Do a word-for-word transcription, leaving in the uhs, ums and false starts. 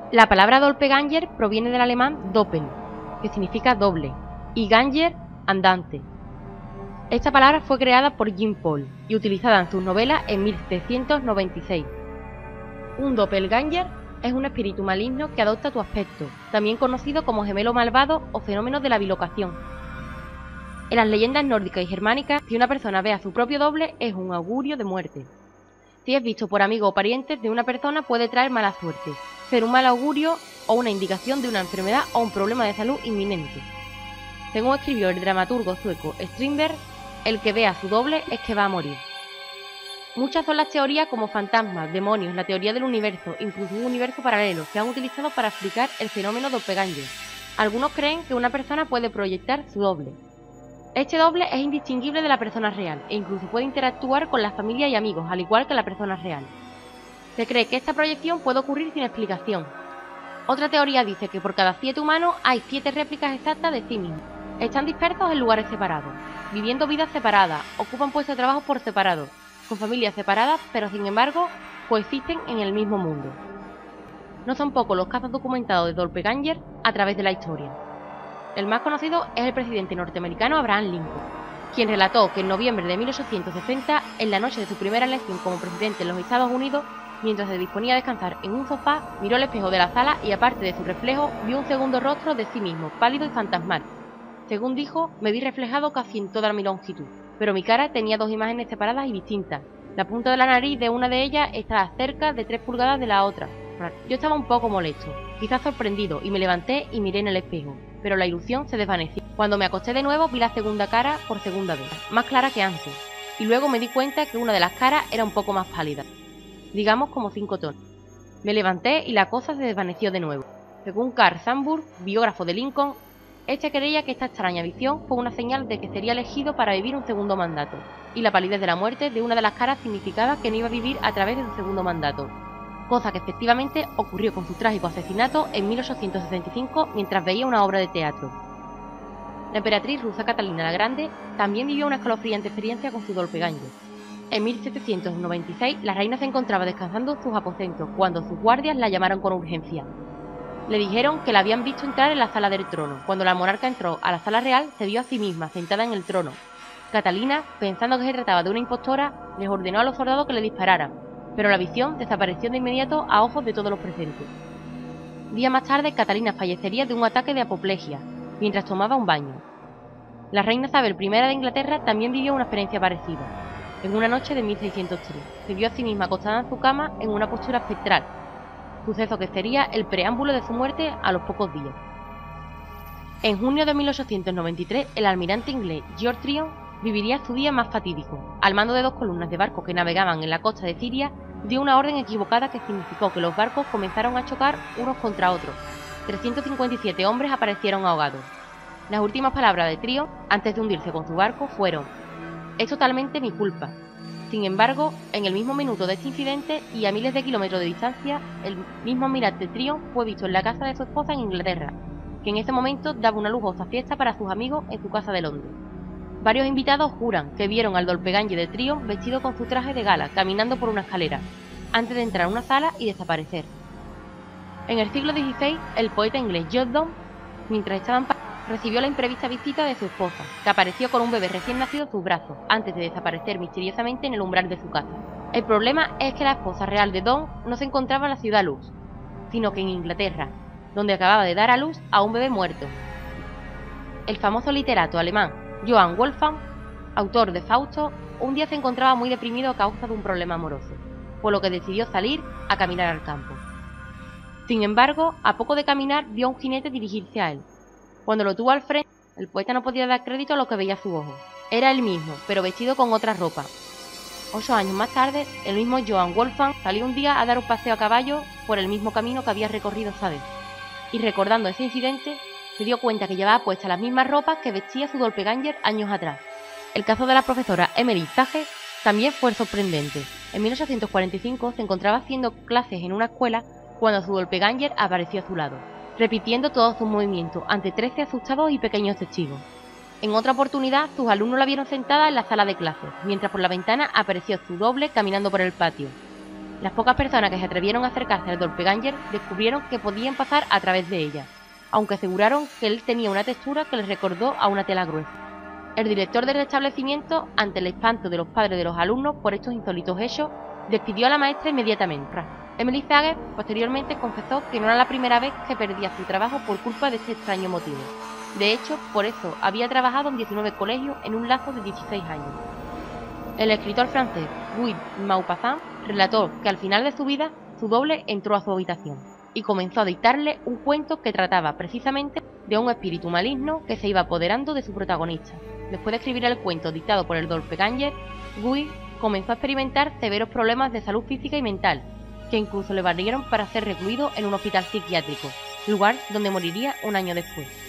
La palabra Doppelganger proviene del alemán Doppel, que significa doble, y Ganger, andante. Esta palabra fue creada por Jean Paul y utilizada en sus novelas en mil setecientos noventa y seis. Un Doppelganger es un espíritu maligno que adopta tu aspecto, también conocido como gemelo malvado o fenómeno de la bilocación. En las leyendas nórdicas y germánicas, si una persona ve a su propio doble es un augurio de muerte. Si es visto por amigos o parientes de una persona puede traer mala suerte, ser un mal augurio o una indicación de una enfermedad o un problema de salud inminente. Según escribió el dramaturgo sueco Strindberg, el que vea a su doble es que va a morir. Muchas son las teorías como fantasmas, demonios, la teoría del universo, incluso un universo paralelo, que han utilizado para explicar el fenómeno doppelganger. Algunos creen que una persona puede proyectar su doble. Este doble es indistinguible de la persona real e incluso puede interactuar con la familia y amigos, al igual que la persona real. Se cree que esta proyección puede ocurrir sin explicación. Otra teoría dice que por cada siete humanos hay siete réplicas exactas de sí mismos. Están dispersos en lugares separados, viviendo vidas separadas, ocupan puestos de trabajo por separado, con familias separadas, pero sin embargo coexisten en el mismo mundo. No son pocos los casos documentados de doppelganger a través de la historia. El más conocido es el presidente norteamericano Abraham Lincoln, quien relató que en noviembre de mil ochocientos sesenta, en la noche de su primera elección como presidente en los Estados Unidos, mientras se disponía a descansar en un sofá, miró al espejo de la sala y aparte de su reflejo, vio un segundo rostro de sí mismo, pálido y fantasmal. Según dijo, me vi reflejado casi en toda mi longitud, pero mi cara tenía dos imágenes separadas y distintas. La punta de la nariz de una de ellas estaba cerca de tres pulgadas de la otra. Yo estaba un poco molesto, quizás sorprendido, y me levanté y miré en el espejo, pero la ilusión se desvaneció. Cuando me acosté de nuevo vi la segunda cara por segunda vez, más clara que antes, y luego me di cuenta que una de las caras era un poco más pálida, digamos como cinco tonos. Me levanté y la cosa se desvaneció de nuevo. Según Carl Sandburg, biógrafo de Lincoln, este creía que esta extraña visión fue una señal de que sería elegido para vivir un segundo mandato, y la palidez de la muerte de una de las caras significaba que no iba a vivir a través de su segundo mandato, cosa que efectivamente ocurrió con su trágico asesinato en mil ochocientos sesenta y cinco mientras veía una obra de teatro. La emperatriz rusa Catalina la Grande también vivió una escalofriante experiencia con su doppelganger. En mil setecientos noventa y seis la reina se encontraba descansando en sus aposentos cuando sus guardias la llamaron con urgencia. Le dijeron que la habían visto entrar en la sala del trono. Cuando la monarca entró a la sala real, se vio a sí misma sentada en el trono. Catalina, pensando que se trataba de una impostora, les ordenó a los soldados que le dispararan, pero la visión desapareció de inmediato a ojos de todos los presentes. Días más tarde, Catalina fallecería de un ataque de apoplejía, mientras tomaba un baño. La reina Isabel primera de Inglaterra también vivió una experiencia parecida. En una noche de mil seiscientos tres, se vio a sí misma acostada en su cama en una postura espectral, suceso que sería el preámbulo de su muerte a los pocos días. En junio de mil ochocientos noventa y tres, el almirante inglés George Tryon viviría su día más fatídico. Al mando de dos columnas de barcos que navegaban en la costa de Siria, dio una orden equivocada que significó que los barcos comenzaron a chocar unos contra otros. trescientos cincuenta y siete hombres aparecieron ahogados. Las últimas palabras de Tryon, antes de hundirse con su barco, fueron: «Es totalmente mi culpa». Sin embargo, en el mismo minuto de este incidente y a miles de kilómetros de distancia, el mismo almirante Tryon fue visto en la casa de su esposa en Inglaterra, que en ese momento daba una lujosa fiesta para sus amigos en su casa de Londres. Varios invitados juran que vieron al doppelganger de Tryon vestido con su traje de gala, caminando por una escalera, antes de entrar a una sala y desaparecer. En el siglo dieciséis, el poeta inglés John Donne, mientras estaba en París, recibió la imprevista visita de su esposa, que apareció con un bebé recién nacido en sus brazos, antes de desaparecer misteriosamente en el umbral de su casa. El problema es que la esposa real de Donne no se encontraba en la ciudad Luz, sino que en Inglaterra, donde acababa de dar a luz a un bebé muerto. El famoso literato alemán Johann Wolfgang, autor de Fausto, un día se encontraba muy deprimido a causa de un problema amoroso, por lo que decidió salir a caminar al campo. Sin embargo, a poco de caminar vio a un jinete dirigirse a él. Cuando lo tuvo al frente, el poeta no podía dar crédito a lo que veía a su ojo. Era él mismo, pero vestido con otra ropa. Ocho años más tarde, el mismo Johann Wolfgang salió un día a dar un paseo a caballo por el mismo camino que había recorrido esa vez. Y recordando ese incidente, se dio cuenta que llevaba puestas las mismas ropas que vestía su doppelganger años atrás. El caso de la profesora Emily Sage también fue sorprendente. En mil ochocientos cuarenta y cinco se encontraba haciendo clases en una escuela cuando su doppelganger apareció a su lado, repitiendo todos sus movimientos ante trece asustados y pequeños testigos. En otra oportunidad, sus alumnos la vieron sentada en la sala de clases, mientras por la ventana apareció su doble caminando por el patio. Las pocas personas que se atrevieron a acercarse al doppelganger descubrieron que podían pasar a través de ella, aunque aseguraron que él tenía una textura que les recordó a una tela gruesa. El director del establecimiento, ante el espanto de los padres de los alumnos por estos insólitos hechos, despidió a la maestra inmediatamente. Emily Zager posteriormente confesó que no era la primera vez que perdía su trabajo por culpa de este extraño motivo. De hecho, por eso había trabajado en diecinueve colegios en un lapso de dieciséis años. El escritor francés Guy Maupassant relató que al final de su vida, su doble entró a su habitación y comenzó a dictarle un cuento que trataba precisamente de un espíritu maligno que se iba apoderando de su protagonista. Después de escribir el cuento dictado por el doppelganger, Guy comenzó a experimentar severos problemas de salud física y mental, que incluso le valieron para ser recluido en un hospital psiquiátrico, lugar donde moriría un año después.